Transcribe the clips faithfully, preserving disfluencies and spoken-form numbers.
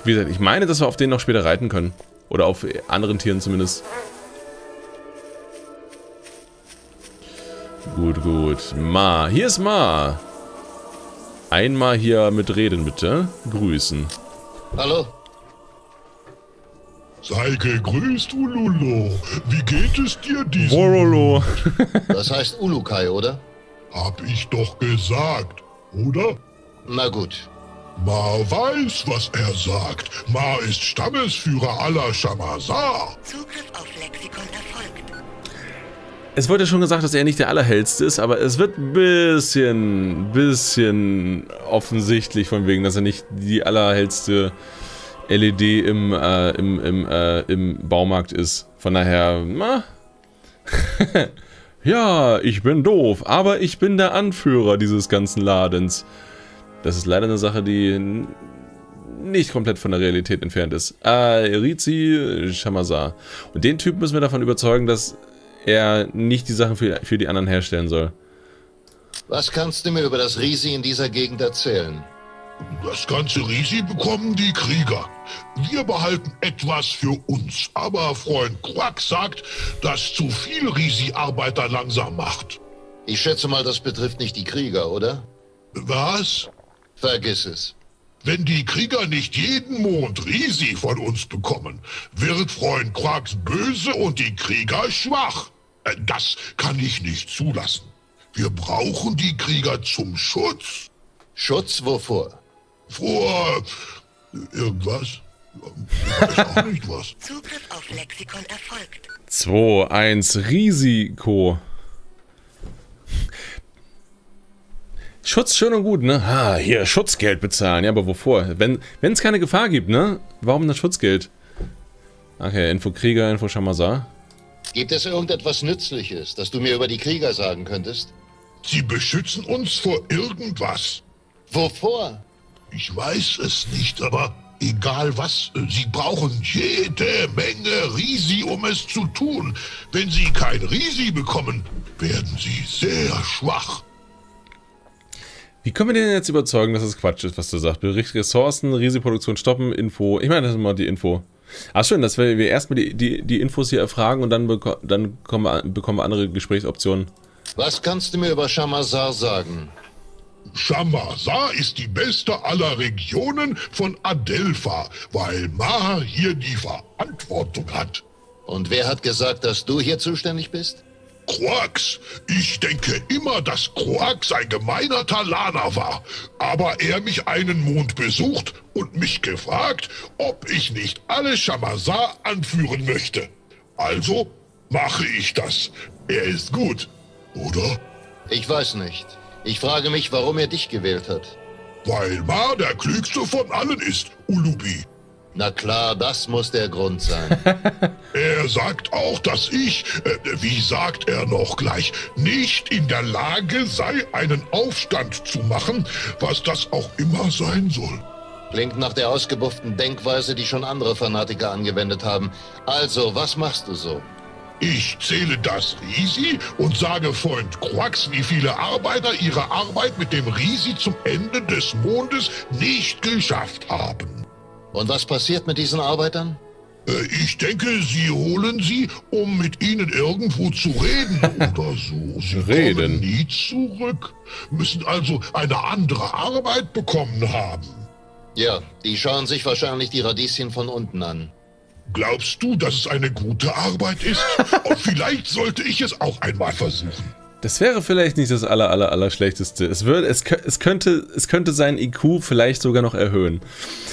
Wie gesagt, ich meine, dass wir auf denen noch später reiten können. Oder auf anderen Tieren zumindest. Gut, gut. Ma, hier ist Ma. Einmal hier mit reden, bitte. Grüßen. Hallo. Sei gegrüßt, Ululo. Wie geht es dir diesen Borolo. Das heißt Ulukai, oder? Hab ich doch gesagt, oder? Na gut. Ma weiß, was er sagt. Ma ist Stammesführer aller Shamazar. Zugriff auf Lexikon erfolgt. Es wurde ja schon gesagt, dass er nicht der Allerhellste ist, aber es wird ein bisschen, bisschen offensichtlich von wegen, dass er nicht die allerhellste L E D im, äh, im, im, äh, im Baumarkt ist. Von daher, na. Ja, ich bin doof, aber ich bin der Anführer dieses ganzen Ladens. Das ist leider eine Sache, die nicht komplett von der Realität entfernt ist. Äh, Rizi Shamazar. Und den Typ müssen wir davon überzeugen, dass er nicht die Sachen für, für die anderen herstellen soll. Was kannst du mir über das Risi in dieser Gegend erzählen? Das ganze Risi bekommen die Krieger. Wir behalten etwas für uns. Aber Freund Quack sagt, dass zu viel Risi-Arbeiter langsam macht. Ich schätze mal, das betrifft nicht die Krieger, oder? Was? Vergiss es. Wenn die Krieger nicht jeden Mond Risi von uns bekommen, wird Freund Quacks böse und die Krieger schwach. Äh, Das kann ich nicht zulassen. Wir brauchen die Krieger zum Schutz. Schutz wovor? Vor irgendwas. Ich weiß auch nicht was. Zugriff auf Lexikon erfolgt. zwei eins Risiko. Schutz schön und gut, ne? Ah, hier, Schutzgeld bezahlen. Ja, aber wovor? Wenn es keine Gefahr gibt, ne? Warum das Schutzgeld? Okay, Info Krieger, Info Shamazar. Gibt es irgendetwas Nützliches, das du mir über die Krieger sagen könntest? Sie beschützen uns vor irgendwas. Wovor? Ich weiß es nicht, aber egal was, sie brauchen jede Menge Risi, um es zu tun. Wenn sie kein Risi bekommen, werden sie sehr schwach. Wie können wir den jetzt überzeugen, dass es Quatsch ist, was du sagst? Bericht Ressourcen, Risiproduktion stoppen, Info. Ich meine, das ist mal die Info. Ach schön, dass wir, wir erstmal die, die, die Infos hier erfragen und dann, beko dann bekommen, wir, bekommen wir andere Gesprächsoptionen. Was kannst du mir über Shamazar sagen? Shamazar ist die beste aller Regionen von Adelpha, weil Ma hier die Verantwortung hat. Und wer hat gesagt, dass du hier zuständig bist? Quax. Ich denke immer, dass Quax ein gemeiner Talaner war. Aber er mich einen Mond besucht und mich gefragt, ob ich nicht alle Shamazar anführen möchte. Also mache ich das. Er ist gut, oder? Ich weiß nicht. Ich frage mich, warum er dich gewählt hat. Weil Ma der klügste von allen ist, Ulubi. Na klar, das muss der Grund sein. Er sagt auch, dass ich, äh, wie sagt er noch gleich, nicht in der Lage sei, einen Aufstand zu machen, was das auch immer sein soll. Klingt nach der ausgebufften Denkweise, die schon andere Fanatiker angewendet haben. Also, was machst du so? Ich zähle das Risi und sage Freund Quax, wie viele Arbeiter ihre Arbeit mit dem Risi zum Ende des Mondes nicht geschafft haben. Und was passiert mit diesen Arbeitern? Äh, Ich denke, Sie holen sie, um mit ihnen irgendwo zu reden oder so. Sie Reden? kommen nie zurück, müssen also eine andere Arbeit bekommen haben. Ja, die schauen sich wahrscheinlich die Radieschen von unten an. Glaubst du, dass es eine gute Arbeit ist? Und vielleicht sollte ich es auch einmal versuchen. Das wäre vielleicht nicht das aller, aller, aller schlechteste. Es, würde, es, es, könnte, es könnte sein I Q vielleicht sogar noch erhöhen.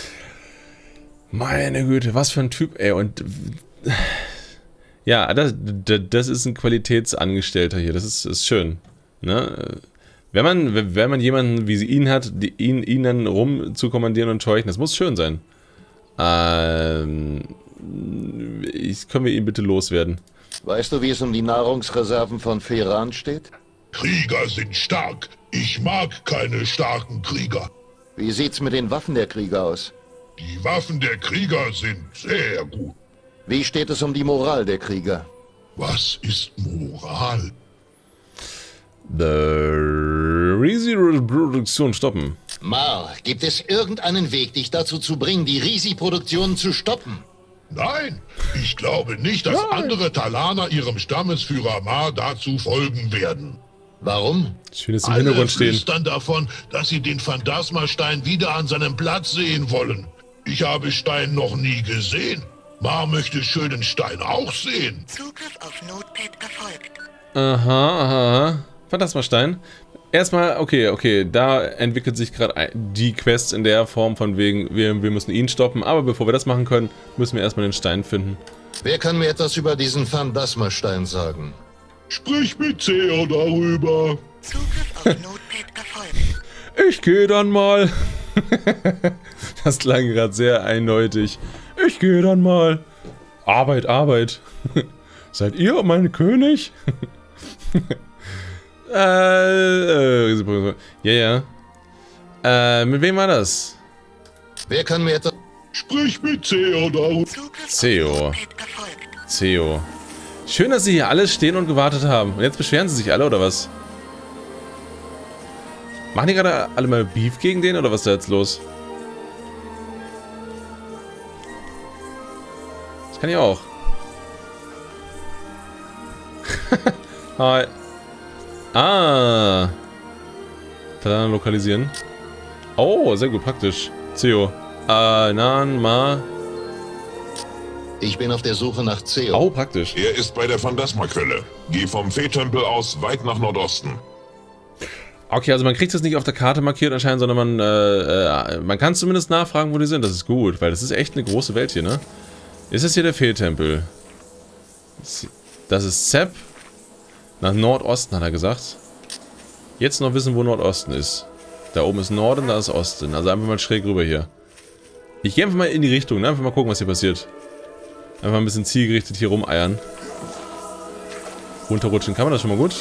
Meine Güte, was für ein Typ, ey. Und ja, das, das ist ein Qualitätsangestellter hier. Das ist, ist schön. Ne? Wenn man, wenn man jemanden wie sie ihn hat, die, ihn, ihn dann rum zu kommandieren und scheuchen, das muss schön sein. Ähm, ich, können wir ihn bitte loswerden? Weißt du, wie es um die Nahrungsreserven von Feran steht? Krieger sind stark. Ich mag keine starken Krieger. Wie sieht's mit den Waffen der Krieger aus? Die Waffen der Krieger sind sehr gut. Wie steht es um die Moral der Krieger? Was ist Moral? The Risiproduktion stoppen. Mar, gibt es irgendeinen Weg, dich dazu zu bringen, die Risi-Produktion zu stoppen? Nein, ich glaube nicht, dass Nein. andere Talaner ihrem Stammesführer Mar dazu folgen werden. Warum? Schön, dass sie im Alle Hintergrund stehen. flüstern davon, dass sie den Phantasmastein wieder an seinem Platz sehen wollen. Ich habe Stein noch nie gesehen. Mar möchte schönen Stein auch sehen. Zugriff auf Notepad erfolgt. Aha, aha. Phantasmastein. Erstmal, okay, okay, da entwickelt sich gerade die Quest in der Form von wegen, wir, wir müssen ihn stoppen, aber bevor wir das machen können, müssen wir erstmal den Stein finden. Wer kann mir etwas über diesen Phantasmastein sagen? Sprich mit Theo darüber. Zugriff auf Notepad erfolgt. Ich gehe dann mal. Das klang gerade sehr eindeutig. Ich gehe dann mal. Arbeit, Arbeit. Seid ihr mein König? äh, äh, ja, ja. Äh, mit wem war das? Wer kann mir etwas... Sprich mit Theo darüber. Zugriff Theo. auf Notepad erfolgt. Theo. Schön, dass sie hier alle stehen und gewartet haben. Und jetzt beschweren sie sich alle, oder was? Machen die gerade alle mal Beef gegen den, oder was ist da jetzt los? Das kann ich auch. Hi. Ah. Dann lokalisieren. Oh, sehr gut, praktisch. Theo. Äh, Nan, Ma. Ich bin auf der Suche nach Theo. Oh, praktisch. Er ist bei der Phantasma-Quelle. Geh vom Fee-Tempel aus weit nach Nordosten. Okay, also man kriegt es nicht auf der Karte markiert anscheinend, sondern man, äh, äh, man kann zumindest nachfragen, wo die sind. Das ist gut, weil das ist echt eine große Welt hier, ne? Ist das hier der Fee-Tempel? Das ist Sepp. Nach Nordosten, hat er gesagt. Jetzt noch wissen, wo Nordosten ist. Da oben ist Norden, da ist Osten. Also einfach mal schräg rüber hier. Ich gehe einfach mal in die Richtung, ne? Einfach mal gucken, was hier passiert. Einfach ein bisschen zielgerichtet hier rumeiern. Runterrutschen, kann man das schon mal gut?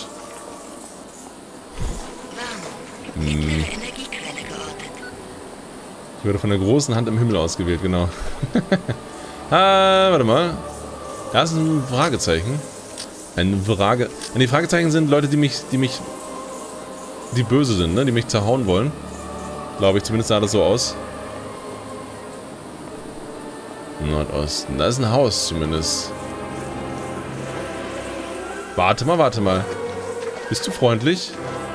Warnung. Mittlere Energiequelle geortet. Ich wurde von der großen Hand im Himmel ausgewählt, genau. Ah, warte mal. Da ist ein Fragezeichen. Ein Frage. Und die Fragezeichen sind Leute, die mich, die mich, die böse sind, ne? Die mich zerhauen wollen. Glaube ich, zumindest sah das so aus. Nordosten. Da ist ein Haus zumindest. Warte mal, warte mal. Bist du freundlich?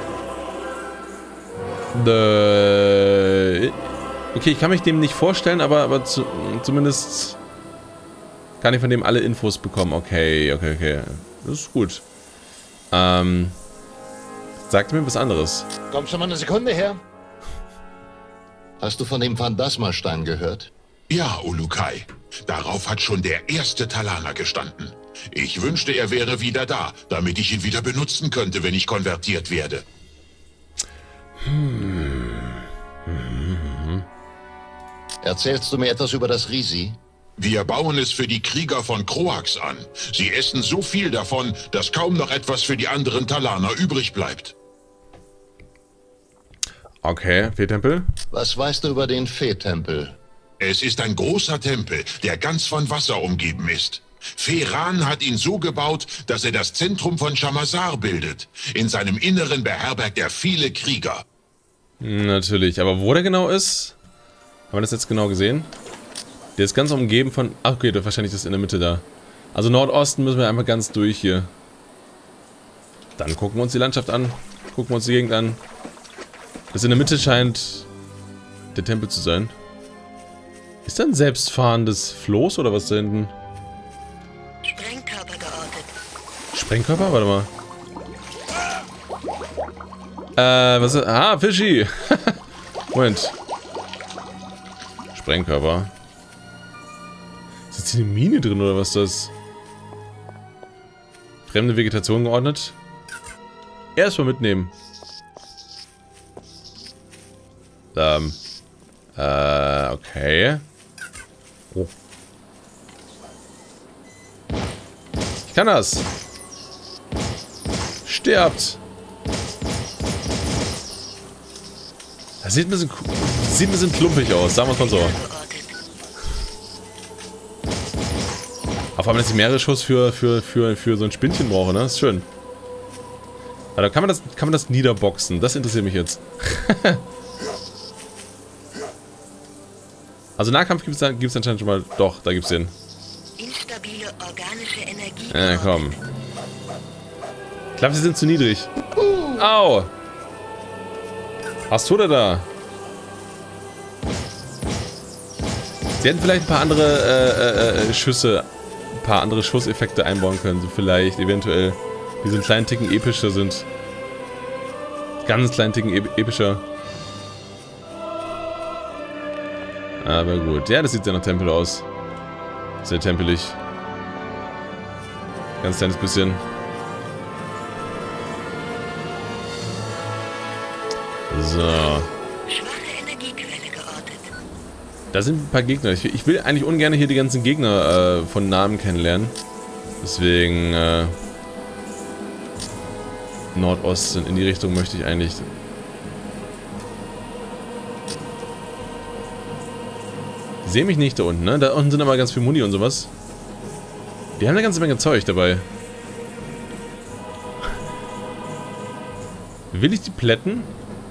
Äh, okay, ich kann mich dem nicht vorstellen, aber, aber zu, zumindest kann ich von dem alle Infos bekommen. Okay, okay, okay. Das ist gut. Ähm, sagt mir was anderes. Kommst du mal eine Sekunde her? Hast du von dem Phantasmastein gehört? Ja, Ulukai. Darauf hat schon der erste Talaner gestanden. Ich wünschte, er wäre wieder da, damit ich ihn wieder benutzen könnte, wenn ich konvertiert werde. Hm. Erzählst du mir etwas über das Risi? Wir bauen es für die Krieger von Kroax an. Sie essen so viel davon, dass kaum noch etwas für die anderen Talaner übrig bleibt. Okay, Fee-Tempel. Was weißt du über den Fee-Tempel? Es ist ein großer Tempel, der ganz von Wasser umgeben ist. Feran hat ihn so gebaut, dass er das Zentrum von Shamazar bildet. In seinem Inneren beherbergt er viele Krieger. Natürlich, aber wo der genau ist? Haben wir das jetzt genau gesehen? Der ist ganz umgeben von... Ach, okay, das wahrscheinlich ist in der Mitte da. Also Nordosten müssen wir einfach ganz durch hier. Dann gucken wir uns die Landschaft an. Gucken wir uns die Gegend an. Das in der Mitte scheint der Tempel zu sein. Ist da ein selbstfahrendes Floß oder was da hinten? Sprengkörper geortet. Sprengkörper? Warte mal. Äh, was ist... Ah, Fischi! Moment. Sprengkörper. Ist jetzt hier eine Mine drin oder was ist das? Fremde Vegetation geordnet. Erstmal mitnehmen. Ähm. Äh, okay. Oh. Ich kann das. Stirbt. Das sieht ein bisschen, sieht ein bisschen klumpig aus, sagen wir es mal so. Auf einmal, dass ich mehrere Schuss für, für, für, für so ein Spinnchen brauche, ne? Das ist schön. Aber da kann man das, kann man das niederboxen. Das interessiert mich jetzt. Also Nahkampf gibt es gibt's anscheinend schon mal. Doch, da gibt's den. Instabile organische Energie. Ja, komm. Ich glaube, sie sind zu niedrig. Au! Was tut er da? Sie hätten vielleicht ein paar andere äh, äh, Schüsse, ein paar andere Schusseffekte einbauen können. So vielleicht, eventuell, die so einen kleinen Ticken epischer sind. Ganz kleinen Ticken ep epischer. Aber gut. Ja, das sieht sehr nach Tempel aus. Sehr tempelig. Ganz kleines bisschen. So. Schwache Energiequelle geortet. Da sind ein paar Gegner. Ich, ich will eigentlich ungern hier die ganzen Gegner äh, von Namen kennenlernen. Deswegen äh, Nordosten in die Richtung möchte ich eigentlich. Ich sehe mich nicht da unten, ne? Da unten sind aber ganz viel Muni und sowas. Die haben eine ganze Menge Zeug dabei. Will ich die plätten?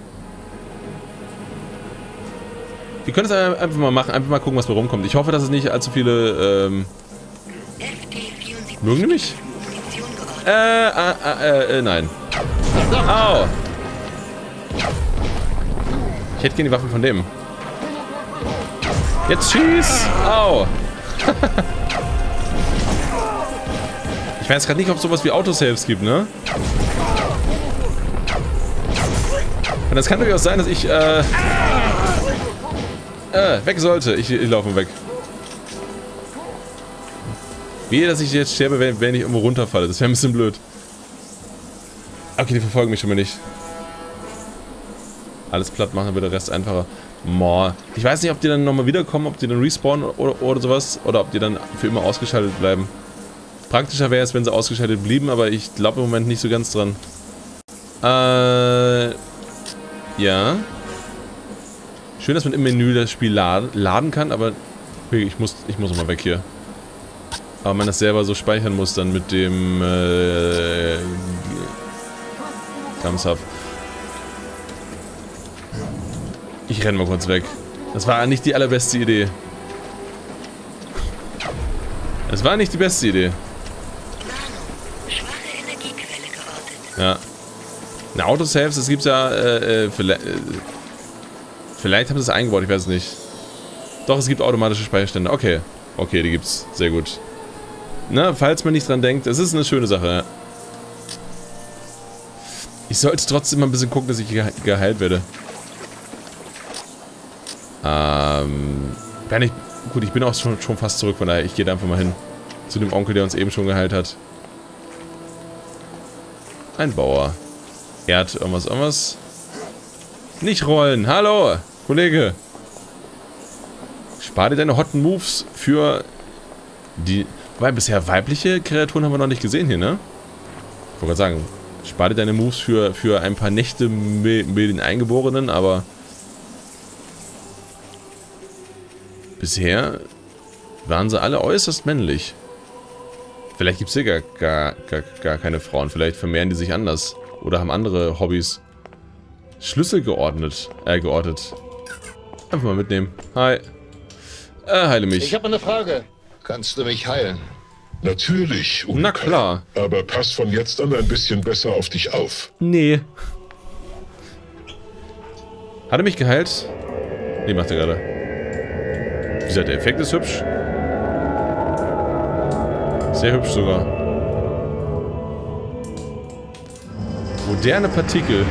Wir können es einfach mal machen, einfach mal gucken, was da rumkommt. Ich hoffe, dass es nicht allzu viele, ähm... mögen die mich? Äh, äh, äh, äh, nein. Au! Ich hätte gerne die Waffen von dem. Jetzt schieß! Au! Ich weiß gerade nicht, ob es sowas wie Autosaves gibt, ne? Und das kann durchaus sein, dass ich, äh... Äh, weg sollte. Ich, ich laufe weg. Wehe, dass ich jetzt sterbe, wenn, wenn ich irgendwo runterfalle. Das wäre ein bisschen blöd. Okay, die verfolgen mich schon mal nicht. Alles platt machen, dann wird der Rest einfacher. Moah. Ich weiß nicht, ob die dann nochmal wiederkommen, ob die dann respawnen oder, oder sowas. Oder ob die dann für immer ausgeschaltet bleiben. Praktischer wäre es, wenn sie ausgeschaltet blieben, aber ich glaube im Moment nicht so ganz dran. Äh... Ja. Schön, dass man im Menü das Spiel laden, laden kann, aber... Okay, ich muss, ich muss mal weg hier. Aber man das selber so speichern muss dann mit dem... Äh... Thumbs up. Ich renne mal kurz weg. Das war nicht die allerbeste Idee. Es war nicht die beste Idee. Ja. Na, Autosaves, es gibt ja, äh, äh, vielleicht, äh, vielleicht haben sie es eingebaut, ich weiß es nicht. Doch, es gibt automatische Speicherstände. Okay. Okay, die gibt's. Sehr gut. Na, falls man nicht dran denkt, es ist eine schöne Sache, ja. Ich sollte trotzdem mal ein bisschen gucken, dass ich ge geheilt werde. Ähm, wenn ich, gut, ich bin auch schon, schon fast zurück, von daher, ich gehe da einfach mal hin. Zu dem Onkel, der uns eben schon geheilt hat. Ein Bauer. Er hat irgendwas, irgendwas. Nicht rollen. Hallo, Kollege. Spar dir deine Hotten Moves für die... Wobei, bisher weibliche Kreaturen haben wir noch nicht gesehen hier, ne? Ich wollte gerade sagen, spar dir deine Moves für, für ein paar Nächte mit, mit den Eingeborenen, aber... Bisher waren sie alle äußerst männlich. Vielleicht gibt es hier gar, gar, gar, gar keine Frauen. Vielleicht vermehren die sich anders. Oder haben andere Hobbys. Schlüssel geordnet. Äh, geortet. Einfach mal mitnehmen. Hi. Äh, heile mich. Ich habe eine Frage. Kannst du mich heilen? Natürlich. Uka. Na klar. Aber pass von jetzt an ein bisschen besser auf dich auf. Nee. Hat er mich geheilt? Nee, macht er gerade. Wie gesagt, der Effekt ist hübsch. Sehr hübsch sogar. Moderne Partikel.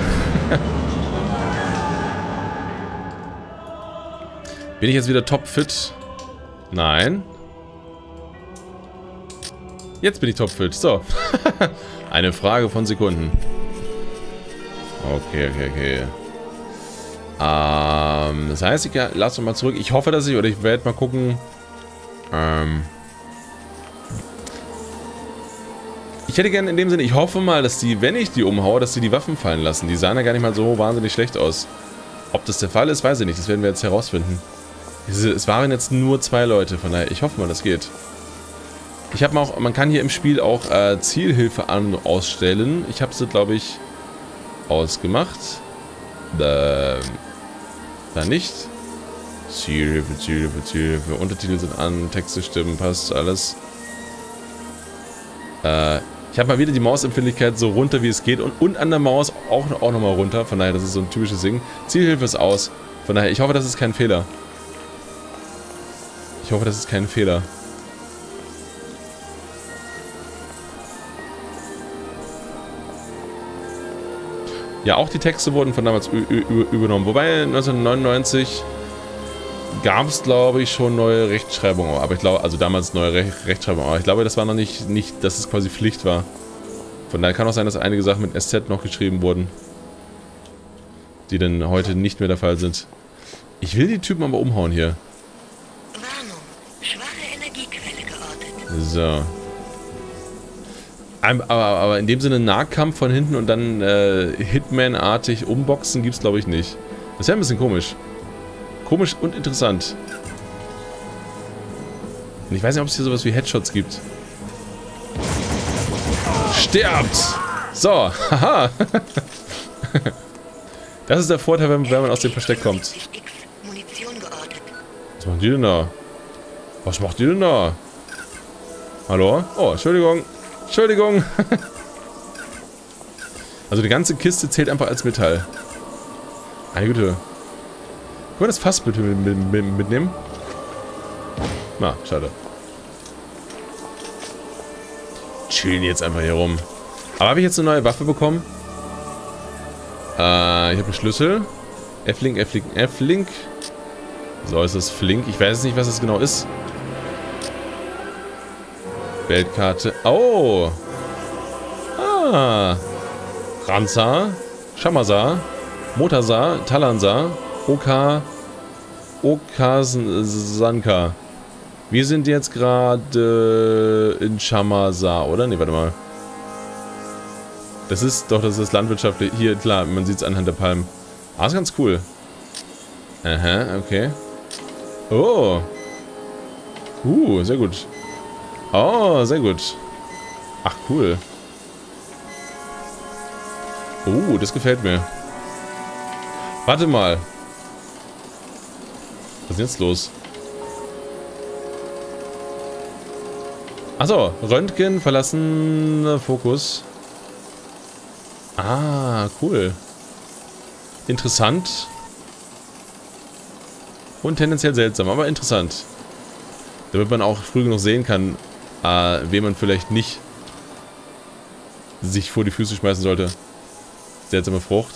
Bin ich jetzt wieder topfit? Nein. Jetzt bin ich topfit. So. Eine Frage von Sekunden. Okay, okay, okay. Ähm, das heißt, ich lasse mal zurück. Ich hoffe, dass ich, oder ich werde mal gucken. Ähm. Ich hätte gerne in dem Sinne, ich hoffe mal, dass die, wenn ich die umhaue, dass die die Waffen fallen lassen. Die sahen ja gar nicht mal so wahnsinnig schlecht aus. Ob das der Fall ist, weiß ich nicht. Das werden wir jetzt herausfinden. Es, es waren jetzt nur zwei Leute, von daher, ich hoffe mal, das geht. Ich habe auch, man kann hier im Spiel auch äh, Zielhilfe an ausstellen. Ich habe sie, glaube ich, ausgemacht. Ähm, da nicht. Zielhilfe, Zielhilfe, Zielhilfe. Untertitel sind an, Texte stimmen, passt alles. Äh, ich habe mal wieder die Mausempfindlichkeit so runter, wie es geht. Und, und an der Maus auch, auch nochmal runter. Von daher, das ist so ein typisches Ding. Zielhilfe ist aus. Von daher, ich hoffe, das ist kein Fehler. Ich hoffe, das ist kein Fehler. Ja, auch die Texte wurden von damals übernommen. Wobei neunzehnhundertneunundneunzig gab es, glaube ich, schon neue Rechtschreibungen. Aber ich glaube, also damals neue Re Rechtschreibungen. Aber ich glaube, das war noch nicht, nicht, dass es quasi Pflicht war. Von daher kann auch sein, dass einige Sachen mit S Z noch geschrieben wurden. Die dann heute nicht mehr der Fall sind. Ich will die Typen aber umhauen hier. Warnung. Schwache Energiequelle geortet. So. Aber, aber in dem Sinne Nahkampf von hinten und dann äh, Hitman-artig umboxen gibt es, glaube ich, nicht. Das wäre ein bisschen komisch. Komisch und interessant. Und ich weiß nicht, ob es hier sowas wie Headshots gibt. Sterbt! So, haha. Das ist der Vorteil, wenn, wenn man aus dem Versteck kommt. Was macht die denn da? Was macht die denn da? Hallo? Oh, Entschuldigung. Entschuldigung. Also die ganze Kiste zählt einfach als Metall. Meine Güte. Können wir das Fass bitte mit, mit, mitnehmen? Na, schade. Chillen jetzt einfach hier rum. Aber habe ich jetzt eine neue Waffe bekommen? Äh, ich habe einen Schlüssel. F-Link, F-Link, F-Link. So ist das Flink. Ich weiß nicht, was das genau ist. Weltkarte. Oh! Ah! Ransa, Shamasa, Motasa, Talansa, Oka, Okasanka. Wir sind jetzt gerade in Shamasa, oder? Ne, warte mal. Das ist doch, das ist landwirtschaftlich. Hier, klar, man sieht es anhand der Palmen. Ah, ist ganz cool. Aha, okay. Oh! Uh, sehr gut. Oh, sehr gut. Ach, cool. Oh, das gefällt mir. Warte mal. Was ist jetzt los? Achso, Röntgen, verlassen, Fokus. Ah, cool. Interessant. Und tendenziell seltsam, aber interessant. Damit man auch früh genug sehen kann, äh, wen man vielleicht nicht sich vor die Füße schmeißen sollte. Seltsame Frucht.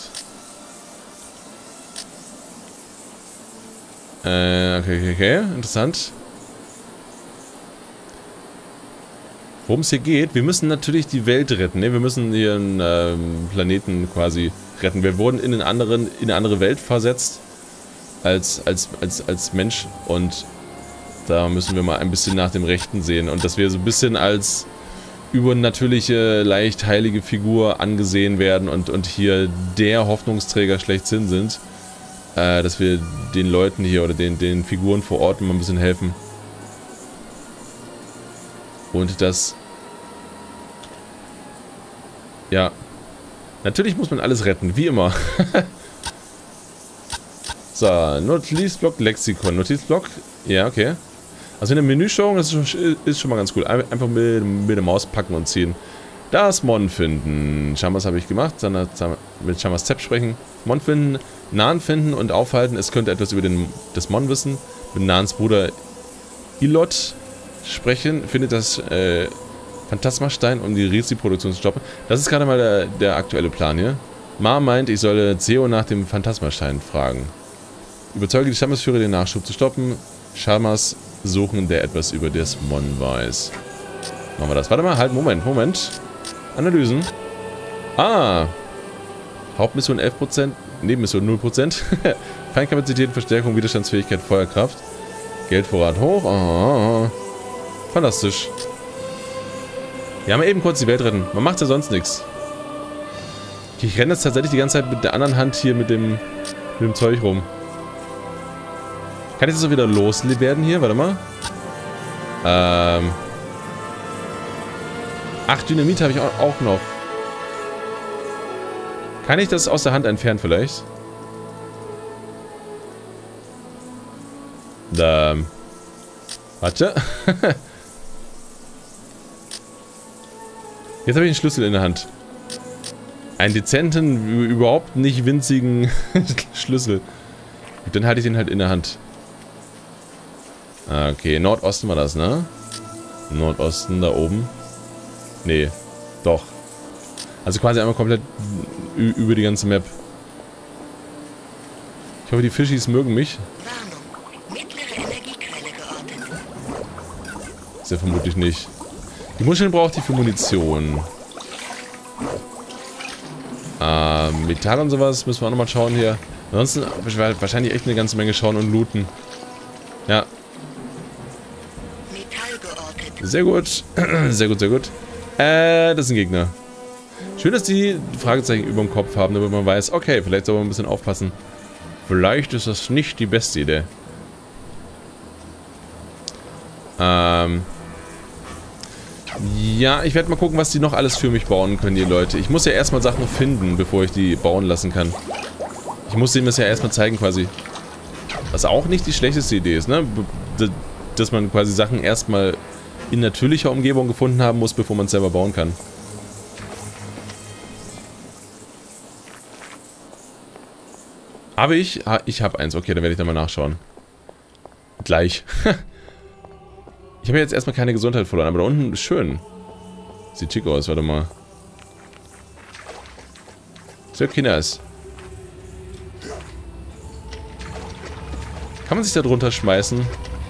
Äh, okay, okay, okay. Interessant. Worum es hier geht, wir müssen natürlich die Welt retten. Ne? Wir müssen ihren ähm, Planeten quasi retten. Wir wurden in, einen anderen, in eine andere Welt versetzt als, als, als, als Mensch und da müssen wir mal ein bisschen nach dem Rechten sehen. Und dass wir so ein bisschen als übernatürliche, leicht heilige Figur angesehen werden und, und hier der Hoffnungsträger schlechthin sind. Äh, dass wir den Leuten hier oder den, den Figuren vor Ort mal ein bisschen helfen. Und das... Ja. Natürlich muss man alles retten, wie immer. So, Notizblock, Lexikon. Notizblock, ja, okay. Also in der Menüsteuerung, das ist schon, ist schon mal ganz cool. Einfach mit, mit der Maus packen und ziehen. Das Mon finden. Shamas habe ich gemacht. Dann mit Shamas Tab sprechen. Mon finden, Nan finden und aufhalten. Es könnte etwas über den, das Mon wissen. Mit Nans Bruder Ilot sprechen. Findet das äh, Phantasmastein, um die Rizi-Produktion zu stoppen. Das ist gerade mal der, der aktuelle Plan hier. Ma meint, ich solle Zeo nach dem Phantasmastein fragen. Überzeuge die Stammesführer, den Nachschub zu stoppen. Shamas suchen, der etwas über das Mon weiß. Machen wir das. Warte mal, halt, Moment, Moment. Analysen. Ah. Hauptmission elf Prozent, Nebenmission null Prozent. Feinkapazität, Verstärkung, Widerstandsfähigkeit, Feuerkraft. Geldvorrat hoch. Oh. Fantastisch. Wir haben eben kurz die Welt retten. Man macht ja sonst nichts. Ich renne jetzt tatsächlich die ganze Zeit mit der anderen Hand hier mit dem, mit dem Zeug rum. Kann ich das auch wieder loswerden hier? Warte mal. Ähm. Ach, Dynamit habe ich auch noch. Kann ich das aus der Hand entfernen vielleicht? Da. Warte. Jetzt habe ich einen Schlüssel in der Hand. Einen dezenten, überhaupt nicht winzigen Schlüssel. Und dann halte ich den halt in der Hand. Okay, Nordosten war das, ne? Nordosten, da oben. Nee, doch. Also quasi einmal komplett über die ganze Map. Ich hoffe, die Fischis mögen mich. Warnung. Mittlere Energiequelle geortet. Ist ja vermutlich nicht. Die Muscheln braucht die für Munition. Äh, Metall und sowas müssen wir auch nochmal schauen hier. Ansonsten wahrscheinlich echt eine ganze Menge schauen und looten. Ja. Metall geortet. Sehr gut. Sehr gut, sehr gut. Äh, das sind Gegner. Schön, dass die Fragezeichen über dem Kopf haben, damit man weiß, okay, vielleicht soll man ein bisschen aufpassen. Vielleicht ist das nicht die beste Idee. Ähm. Ja, ich werde mal gucken, was die noch alles für mich bauen können, die Leute. Ich muss ja erstmal Sachen finden, bevor ich die bauen lassen kann. Ich muss denen das ja erstmal zeigen, quasi. Was auch nicht die schlechteste Idee ist, ne? Dass man quasi Sachen erstmal in natürlicher Umgebung gefunden haben muss, bevor man es selber bauen kann. Habe ich? Ich habe eins. Okay, dann werde ich da mal nachschauen. Gleich. Ich habe jetzt erstmal keine Gesundheit verloren, aber da unten ist schön. Sieht schick aus, warte mal. So, Kinders. Kann man sich da drunter schmeißen?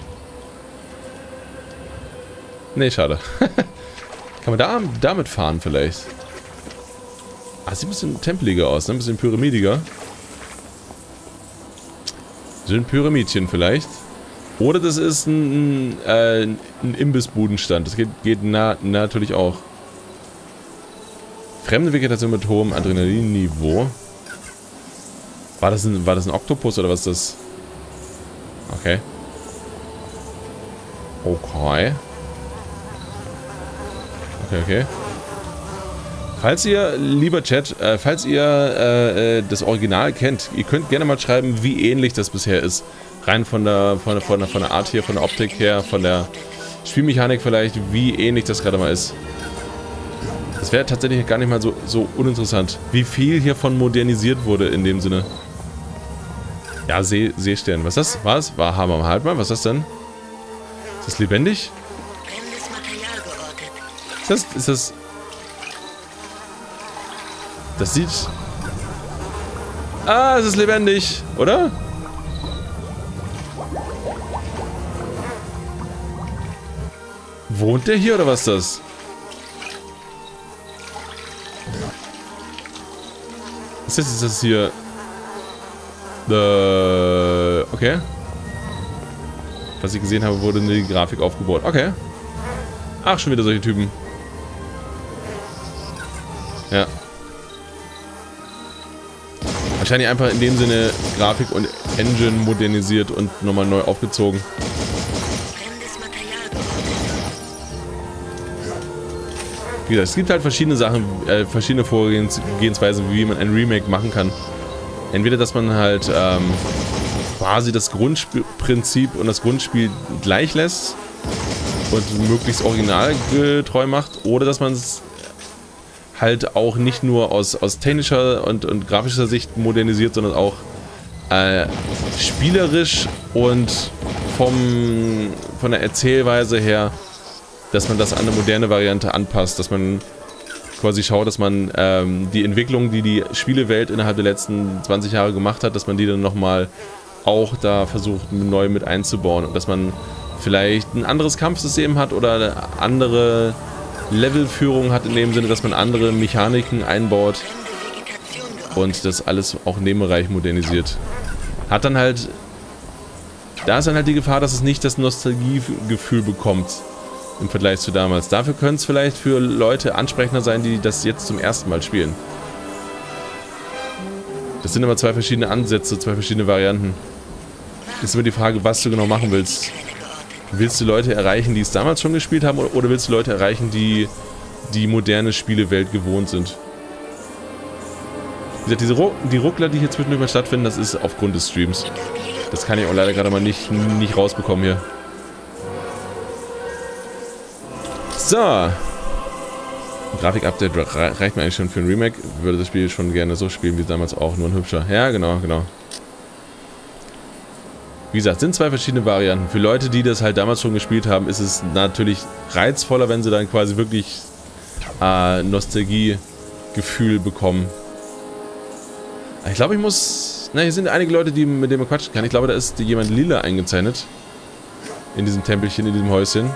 Nee, schade. Kann man da damit fahren vielleicht? Ah, sieht ein bisschen tempeliger aus, ne? Ein bisschen pyramidiger. So ein Pyramidchen vielleicht. Oder das ist ein, ein, äh, ein Imbissbudenstand. Das geht, geht na, natürlich auch. Fremde Vegetation mit hohem Adrenalinniveau. War das ein, war das ein Oktopus oder was ist das? Okay. Okay. Okay, okay. Falls ihr, lieber Chat, äh, falls ihr äh, das Original kennt, ihr könnt gerne mal schreiben, wie ähnlich das bisher ist. Rein von der, von der, von der, von der Art hier, von der Optik her, von der Spielmechanik vielleicht, wie ähnlich das gerade mal ist. Das wäre tatsächlich gar nicht mal so, so uninteressant. Wie viel hiervon modernisiert wurde in dem Sinne. Ja, See, Seestern. Was ist das? Was? War Hammer halt mal. Was ist das denn? Ist das lebendig? Fremdes Material geortet. Ist das... Ist das... Das sieht... Ah, es ist lebendig, oder? Wohnt der hier oder was ist das? Was ist das, ist das hier? Äh, okay. Was ich gesehen habe, wurde eine Grafik aufgebaut. Okay. Ach, schon wieder solche Typen. Ja. Wahrscheinlich einfach in dem Sinne Grafik und Engine modernisiert und nochmal neu aufgezogen. Wie gesagt, es gibt halt verschiedene Sachen, äh, verschiedene Vorgehensweisen, wie man ein Remake machen kann. Entweder, dass man halt ähm, quasi das Grundprinzip und das Grundspiel gleich lässt und möglichst originalgetreu macht, oder dass man es halt auch nicht nur aus, aus technischer und, und grafischer Sicht modernisiert, sondern auch äh, spielerisch und vom, von der Erzählweise her, dass man das an eine moderne Variante anpasst, dass man quasi schaut, dass man ähm, die Entwicklung, die die Spielewelt innerhalb der letzten zwanzig Jahre gemacht hat, dass man die dann nochmal auch da versucht neu mit einzubauen und dass man vielleicht ein anderes Kampfsystem hat oder eine andere Levelführung hat in dem Sinne, dass man andere Mechaniken einbaut und das alles auch nebenbereich modernisiert. Hat dann halt, da ist dann halt die Gefahr, dass es nicht das Nostalgiegefühl bekommt im Vergleich zu damals. Dafür könnte es vielleicht für Leute ansprechender sein, die das jetzt zum ersten Mal spielen. Das sind aber zwei verschiedene Ansätze, zwei verschiedene Varianten. Ist immer die Frage, was du genau machen willst. Willst du Leute erreichen, die es damals schon gespielt haben, oder willst du Leute erreichen, die die moderne Spielewelt gewohnt sind? Wie gesagt, diese Ru die Ruckler, die hier zwischendurch mal stattfinden, das ist aufgrund des Streams. Das kann ich auch leider gerade mal nicht, nicht rausbekommen hier. So. Grafik-Update reicht mir eigentlich schon für ein Remake. Würde das Spiel schon gerne so spielen wie damals auch, nur ein hübscher. Ja, genau, genau. Wie gesagt, sind zwei verschiedene Varianten. Für Leute, die das halt damals schon gespielt haben, ist es natürlich reizvoller, wenn sie dann quasi wirklich äh, Nostalgie-Gefühl bekommen. Ich glaube, ich muss... Na, hier sind einige Leute, die, mit denen man quatschen kann. Ich glaube, da ist jemand lila eingezeichnet. In diesem Tempelchen, in diesem Häuschen.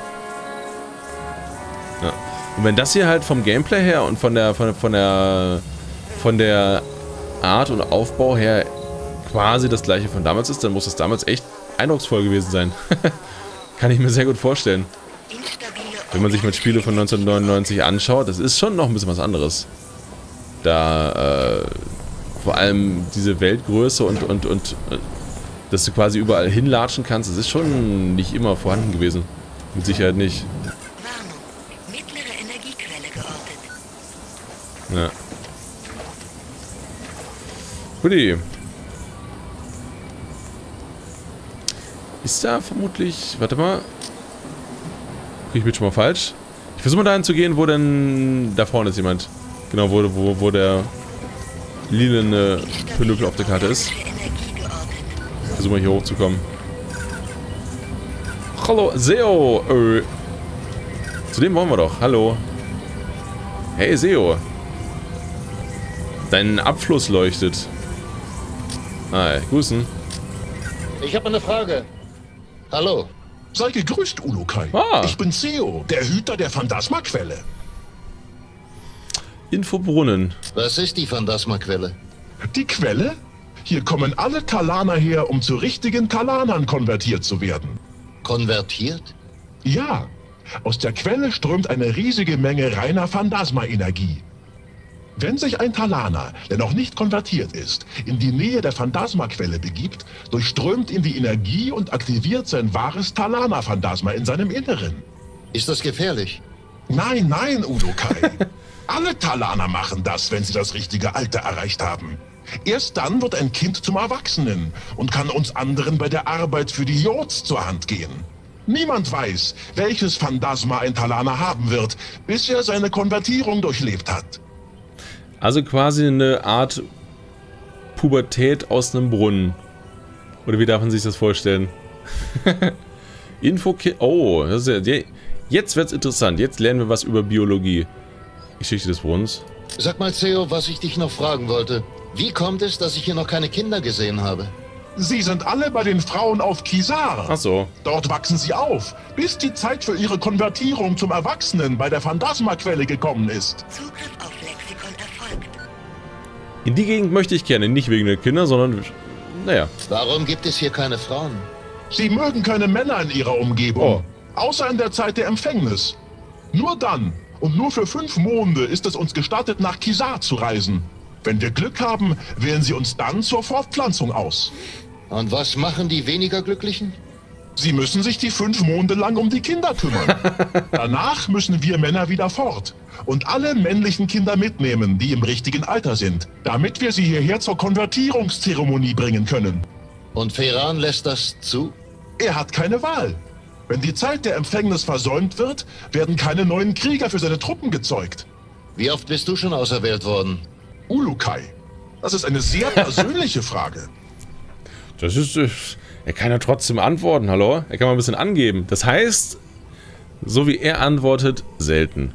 Ja. Und wenn das hier halt vom Gameplay her und von der, von, von der, von der Art und Aufbau her quasi das gleiche von damals ist, dann muss das damals echt eindrucksvoll gewesen sein. Kann ich mir sehr gut vorstellen. Wenn man sich mal Spiele von neunzehnhundertneunundneunzig anschaut, das ist schon noch ein bisschen was anderes. Da, äh, vor allem diese Weltgröße und, und, und, dass du quasi überall hinlatschen kannst, das ist schon nicht immer vorhanden gewesen. Mit Sicherheit nicht. Warnung. Mittlere Energiequelle geortet. Ja. Guti. Ist da vermutlich... Warte mal. Krieg ich mich schon mal falsch? Ich versuche mal dahin zu gehen, wo denn... Da vorne ist jemand. Genau, wo, wo, wo der lilane Pinöpel auf der Karte ist. Versuche mal hier hochzukommen. Hallo, Seo! Äh. Zu dem wollen wir doch. Hallo. Hey, Seo. Dein Abfluss leuchtet. Hi, grüßen. Ich habe eine Frage. Hallo. Sei gegrüßt, Ulukai. Ah. Ich bin Seo, der Hüter der Phantasma-Quelle. Infobrunnen. Was ist die Phantasma-Quelle? Die Quelle? Hier kommen alle Talaner her, um zu richtigen Talanern konvertiert zu werden. Konvertiert? Ja, aus der Quelle strömt eine riesige Menge reiner Phantasma-Energie. Wenn sich ein Talaner, der noch nicht konvertiert ist, in die Nähe der Phantasma-Quelle begibt, durchströmt ihn die Energie und aktiviert sein wahres Talaner-Phantasma in seinem Inneren. Ist das gefährlich? Nein, nein, Ulukai. Alle Talaner machen das, wenn sie das richtige Alter erreicht haben. Erst dann wird ein Kind zum Erwachsenen und kann uns anderen bei der Arbeit für die Jods zur Hand gehen. Niemand weiß, welches Phantasma ein Talaner haben wird, bis er seine Konvertierung durchlebt hat. Also quasi eine Art Pubertät aus einem Brunnen. Oder wie darf man sich das vorstellen? Info... Oh, das ist ja, jetzt wird's interessant. Jetzt lernen wir was über Biologie. Geschichte des Brunnens. Sag mal, Theo, was ich dich noch fragen wollte. Wie kommt es, dass ich hier noch keine Kinder gesehen habe? Sie sind alle bei den Frauen auf Kisar. Ach so. Dort wachsen sie auf, bis die Zeit für ihre Konvertierung zum Erwachsenen bei der Phantasma-Quelle gekommen ist. Zugriff auf Lexikon erfolgt. In die Gegend möchte ich gerne. Nicht wegen der Kinder, sondern... Naja. Warum gibt es hier keine Frauen? Sie mögen keine Männer in ihrer Umgebung. Oh. Außer in der Zeit der Empfängnis. Nur dann und nur für fünf Monde ist es uns gestattet, nach Kisar zu reisen. Wenn wir Glück haben, wählen sie uns dann zur Fortpflanzung aus. Und was machen die weniger Glücklichen? Sie müssen sich die fünf Monde lang um die Kinder kümmern. Danach müssen wir Männer wieder fort und alle männlichen Kinder mitnehmen, die im richtigen Alter sind, damit wir sie hierher zur Konvertierungszeremonie bringen können. Und Feran lässt das zu? Er hat keine Wahl. Wenn die Zeit der Empfängnis versäumt wird, werden keine neuen Krieger für seine Truppen gezeugt. Wie oft bist du schon auserwählt worden? Ulukai, das ist eine sehr persönliche Frage. Das ist... Er kann ja trotzdem antworten, hallo? Er kann mal ein bisschen angeben. Das heißt, so wie er antwortet, selten.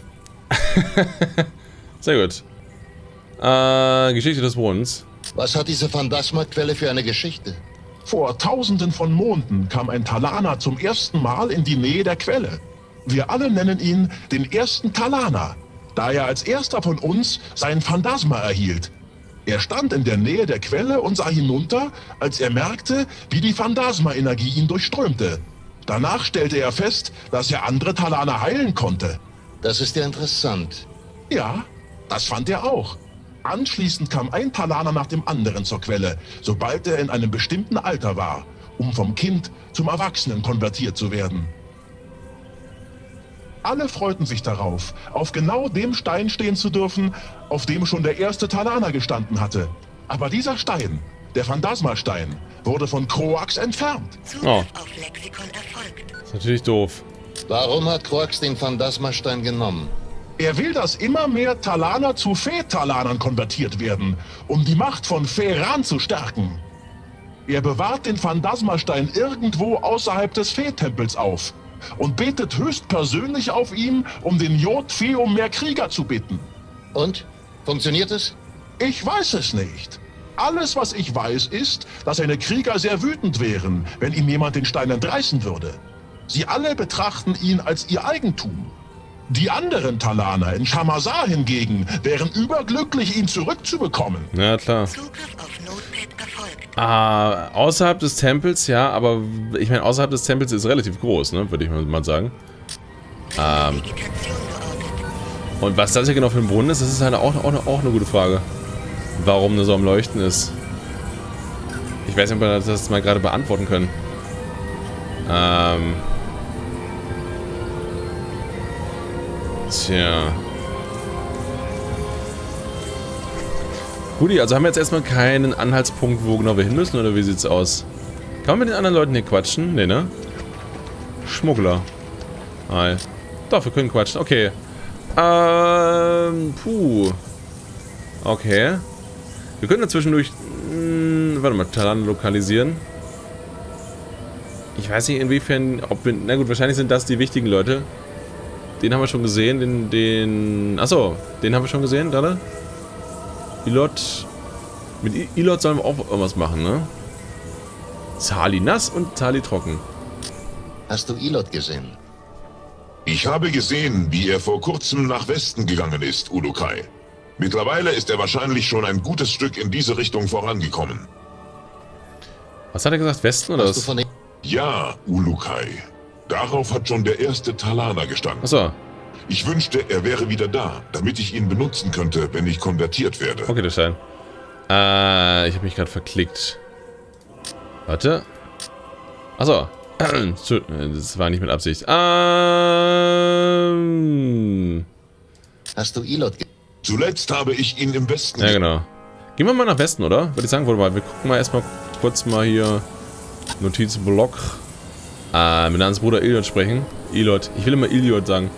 Sehr gut. Äh, Geschichte des Brunnens. Was hat diese Phantasma-Quelle für eine Geschichte? Vor tausenden von Monden kam ein Talaner zum ersten Mal in die Nähe der Quelle. Wir alle nennen ihn den ersten Talaner, da er als erster von uns sein Phantasma erhielt. Er stand in der Nähe der Quelle und sah hinunter, als er merkte, wie die Phantasma-Energie ihn durchströmte. Danach stellte er fest, dass er andere Talaner heilen konnte. Das ist ja interessant. Ja, das fand er auch. Anschließend kam ein Talaner nach dem anderen zur Quelle, sobald er in einem bestimmten Alter war, um vom Kind zum Erwachsenen konvertiert zu werden. Alle freuten sich darauf, auf genau dem Stein stehen zu dürfen, auf dem schon der erste Talaner gestanden hatte. Aber dieser Stein, der Der Phantasmastein wurde von Kroax entfernt. Zugriff Oh. auf Lexikon erfolgt. Das ist natürlich doof. Warum hat Kroax den Phantasmastein genommen? Er will, dass immer mehr Talaner zu Fee-Talanern konvertiert werden, um die Macht von Feran zu stärken. Er bewahrt den Phantasmastein irgendwo außerhalb des Fee-Tempels auf und betet höchstpersönlich auf ihm, um den Jod-Fee um mehr Krieger zu bitten. Und? Funktioniert es? Ich weiß es nicht. Alles, was ich weiß, ist, dass seine Krieger sehr wütend wären, wenn ihm jemand den Stein entreißen würde. Sie alle betrachten ihn als ihr Eigentum. Die anderen Talaner in Shamazar hingegen wären überglücklich, ihn zurückzubekommen. Ja, klar. Zugriff auf Notepad erfolgt. Ah, außerhalb des Tempels, ja, aber ich meine, außerhalb des Tempels ist relativ groß, ne, würde ich mal sagen. Ähm, Vegetation geortet. und was das hier genau für ein Brunnen ist, das ist halt auch, auch, auch eine gute Frage. Warum der so am Leuchten ist. Ich weiß nicht, ob wir das mal gerade beantworten können. Ähm. Tja. Guti, also haben wir jetzt erstmal keinen Anhaltspunkt, wo genau wir hin müssen, oder wie sieht's aus? Kann man mit den anderen Leuten hier quatschen? Nee, ne? Schmuggler. Hi. Doch, wir können quatschen. Okay. Ähm, puh. Okay. Wir können da zwischendurch... Mh, warte mal, Talan lokalisieren. Ich weiß nicht, inwiefern... Ob wir, na gut, wahrscheinlich sind das die wichtigen Leute. Den haben wir schon gesehen. Den... den achso, den haben wir schon gesehen gerade. Ilot. Mit I Ilot sollen wir auch irgendwas machen, ne? Zali nass und Zali trocken. Hast du Ilot gesehen? Ich habe gesehen, wie er vor kurzem nach Westen gegangen ist, Ulukai. Mittlerweile ist er wahrscheinlich schon ein gutes Stück in diese Richtung vorangekommen. Was hat er gesagt? Westen oder Hast du was? von ihm... Ja, Ulukai. Darauf hat schon der erste Talaner gestanden. Achso. Ich wünschte, er wäre wieder da, damit ich ihn benutzen könnte, wenn ich konvertiert werde. Okay, der Stein. Äh, ich habe mich gerade verklickt. Warte. Achso. Das war nicht mit Absicht. Ähm. Hast du Ilot gesehen? Zuletzt habe ich ihn im Westen... Ja, genau. Gehen wir mal nach Westen, oder? Würde ich sagen, warte mal. Wir gucken mal erstmal kurz mal hier. Notizblock. Äh, mit Hans Bruder Ilot sprechen. Ilot. Ich will immer Ilot sagen.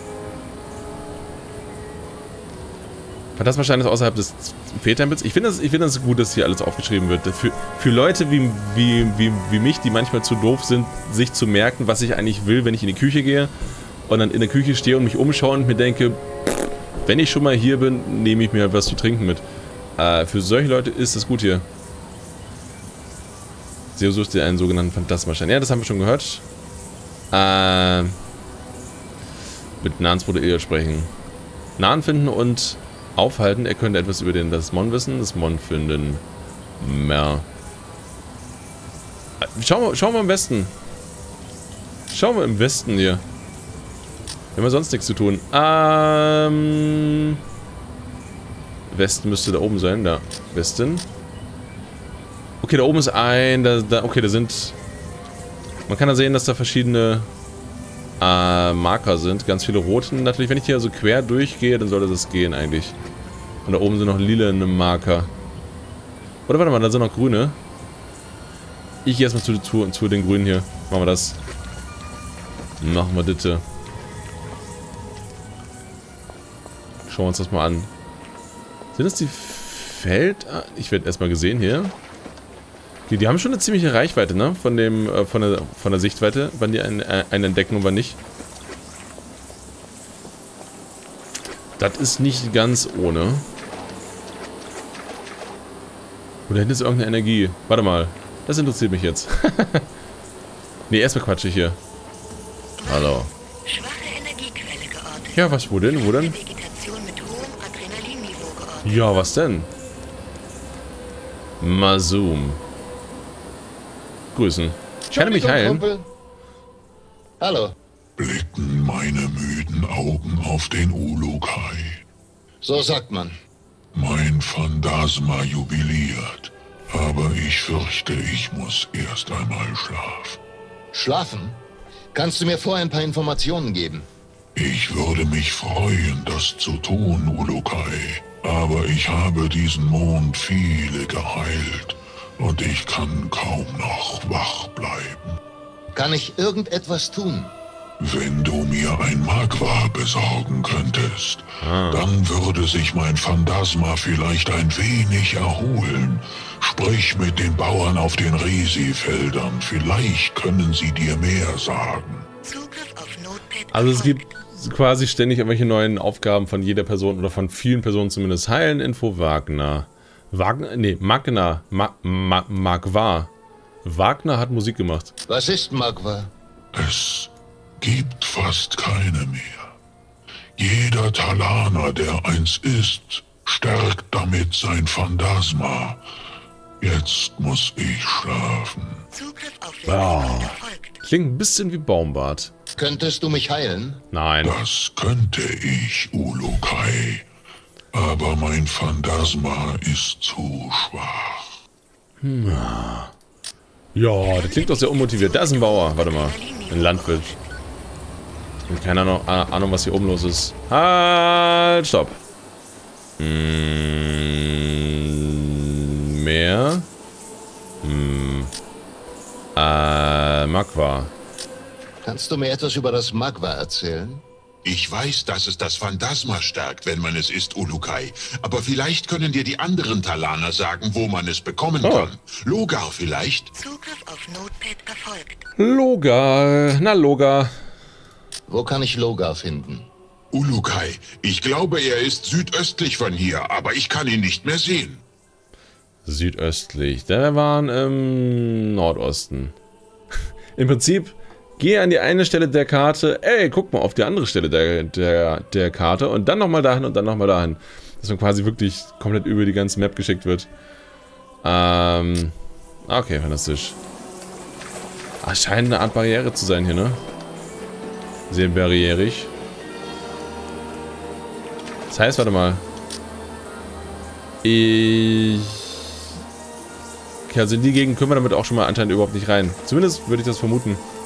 Phantasmastein ist außerhalb des Fee-Tempels. Ich finde das, ich find das gut, dass hier alles aufgeschrieben wird. Für, für Leute wie, wie, wie, wie mich, die manchmal zu doof sind, sich zu merken, was ich eigentlich will, wenn ich in die Küche gehe und dann in der Küche stehe und mich umschaue und mir denke, wenn ich schon mal hier bin, nehme ich mir was zu trinken mit. Äh, für solche Leute ist das gut hier. Sie sucht dir einen sogenannten Phantasmastein. Ja, das haben wir schon gehört. Äh, mit Nahans Bruder Ilot sprechen. Nahen finden und aufhalten. Er könnte etwas über den, das Mon wissen. Das Mon finden. Mehr. Schauen wir, schauen wir im Westen. Schauen wir im Westen hier. Wir haben ja sonst nichts zu tun. Ähm. Westen müsste da oben sein. Da. Westen. Okay, da oben ist ein. Da, da, okay, da sind. Man kann da sehen, dass da verschiedene äh, Marker sind. Ganz viele roten. Natürlich, wenn ich hier so quer durchgehe, dann sollte das gehen eigentlich. Und da oben sind noch lilane Marker. Oder warte mal, da sind noch grüne. Ich gehe erstmal zu, zu, zu den grünen hier. Machen wir das. Machen wir bitte. Schauen wir uns das mal an. Sind das die Feld... Ich werde erstmal gesehen hier. Die, die haben schon eine ziemliche Reichweite, ne? Von dem, äh, von der, von der Sichtweite, wann die einen, äh, einen entdecken und wann nicht. Das ist nicht ganz ohne. Oder hinten ist irgendeine Energie. Warte mal. Das interessiert mich jetzt. Ne, erstmal quatsche ich hier. Hallo. Schwache Energiequelle geortet. Ja, was, wo denn? Wo denn? Vegetation mit hohem Adrenalinniveau geortet. Ja, was denn? Masum. Grüßen. Kann er mich heilen? Kumpel? Hallo. Blicken meine müden Augen auf den Ulukai. So sagt man. Mein Phantasma jubiliert. Aber ich fürchte, ich muss erst einmal schlafen. Schlafen? Kannst du mir vorher ein paar Informationen geben? Ich würde mich freuen, das zu tun, Ulukai. Aber ich habe diesen Mond viele geheilt. und ich kann kaum noch wach bleiben. Kann ich irgendetwas tun? Wenn du mir ein Magwa besorgen könntest, Ah. dann würde sich mein Phantasma vielleicht ein wenig erholen. Sprich mit den Bauern auf den Resi-Feldern, vielleicht können sie dir mehr sagen. Zugriff auf Notepad Also es gibt erfolgt. quasi ständig irgendwelche neuen Aufgaben von jeder Person oder von vielen Personen zumindest. Heilen, Info, Wagner. Wagner, nee, Magna, Ma, Ma, Magwa. Wagner hat Musik gemacht. Was ist Magwa? Es gibt fast keine mehr. Jeder Talaner, der eins ist, stärkt damit sein Phantasma. Jetzt muss ich schlafen. Zugriff auf Wow. System erfolgt. Klingt ein bisschen wie Baumbart. Könntest du mich heilen? Nein. Das könnte ich, Ulukai. Aber mein Phantasma ist zu schwach. Ja, das klingt doch sehr unmotiviert. Da ist ein Bauer. Warte mal. Ein Landwirt. Und keine Ahnung, Ahnung, was hier oben los ist. Halt, stopp. Hm, mehr. Hm. Äh, Magwa. Kannst du mir etwas über das Magwa erzählen? Ich weiß, dass es das Phantasma stärkt, wenn man es isst, Ulukai. Aber vielleicht können dir die anderen Talaner sagen, wo man es bekommen Oh. kann. Logar vielleicht? Zugriff auf Notepad erfolgt. Loga. Na, Loga. Wo kann ich Logar finden? Ulukai, ich glaube, er ist südöstlich von hier, aber ich kann ihn nicht mehr sehen. Südöstlich. Da waren im Nordosten. Im Prinzip, gehe an die eine Stelle der Karte. Ey, guck mal auf die andere Stelle der, der, der Karte. Und dann nochmal dahin und dann nochmal dahin. Dass man quasi wirklich komplett über die ganze Map geschickt wird. Ähm. Okay, fantastisch. Ah, scheint eine Art Barriere zu sein hier, ne? Sehr barrierig. Das heißt, warte mal. Ich... Okay, also in die Gegend können wir damit auch schon mal anscheinend überhaupt nicht rein. Zumindest würde ich das vermuten.